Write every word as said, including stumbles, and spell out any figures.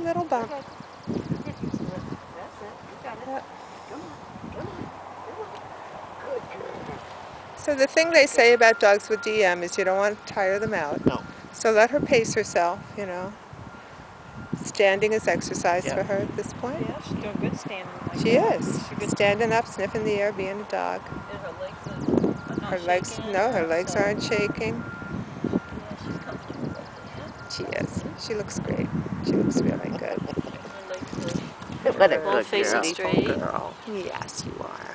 little bump. That's it. You got it. Yep. Come on. Come on. Come on. Good girl. So the thing they say about dogs with D M is you don't want to tire them out. No. So let her pace herself, you know. Standing is exercise Yep. for her at this point. Yeah, she's doing good standing. Like She that. is. She good. Standing up, sniffing the air, being a dog. And her legs are not Her legs, shaking, no, her uh, legs so aren't shaking. yeah, she's comfortable right there. She is. She looks great. She looks really good. Her legs are What a both good facing girl. straight. Girl. Yes, you are.